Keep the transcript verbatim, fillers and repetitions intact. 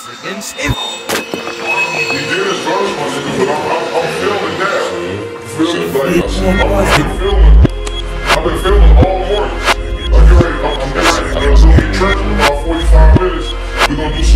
against He him. did his verse, my nigga, but I'm, I'm, I'm feeling that. You feel me? Like, I've been feeling, I've been feeling all morning. I'm getting ready, I'm, I'm getting ready. I'm gonna do a Treach in about forty-five minutes. We're gonna do some